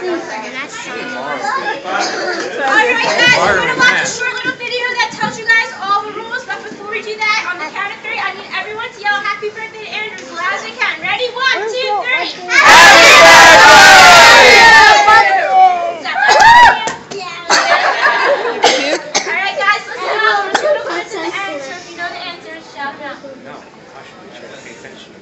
guys, we're going to watch a short little video that tells you guys all the rules, but before we do that, on the count of 3, I need everyone to yell happy birthday to Andrew as loud as they can. Ready? 1, 2, 3. Happy birthday! Alright guys, listen up. We're going to listen to the end, so if you know the answers, shout it out. No, I should be sure to pay attention.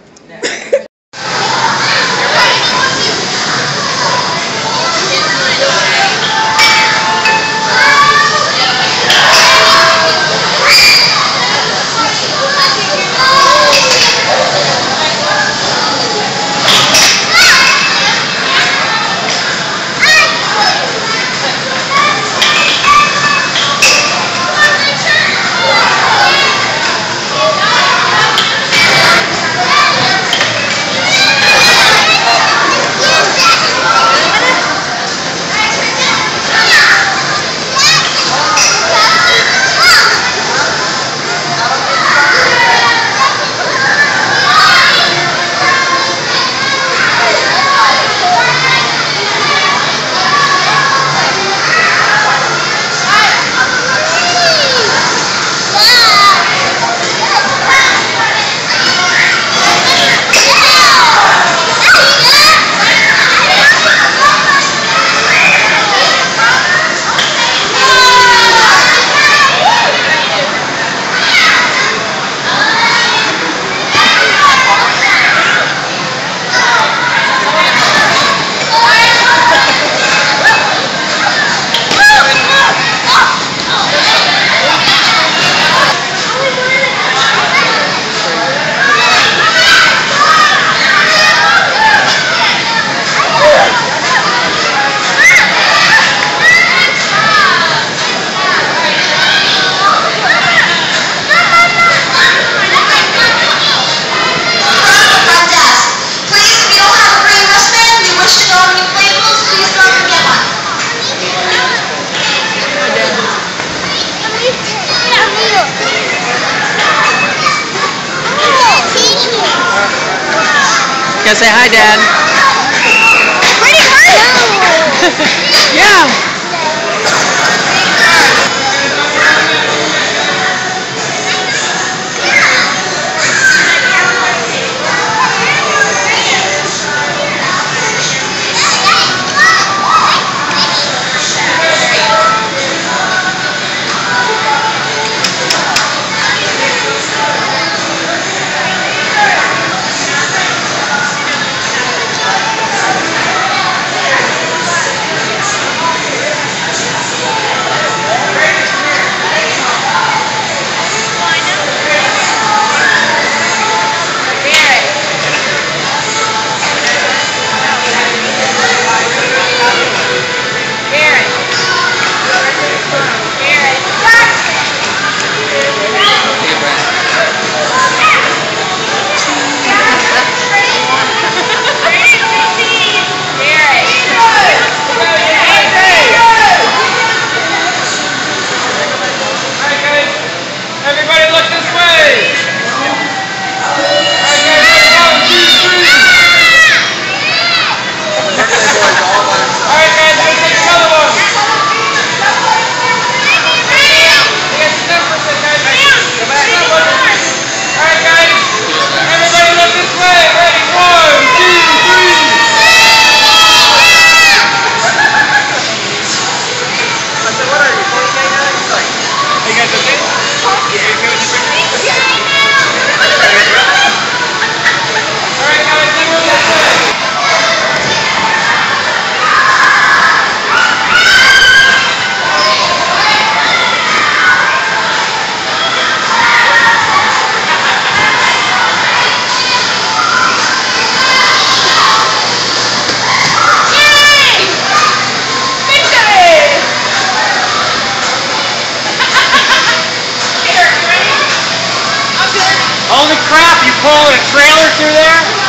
Say hi, Dad. Pretty hard. Yeah. Holy crap, you pulling a trailer through there?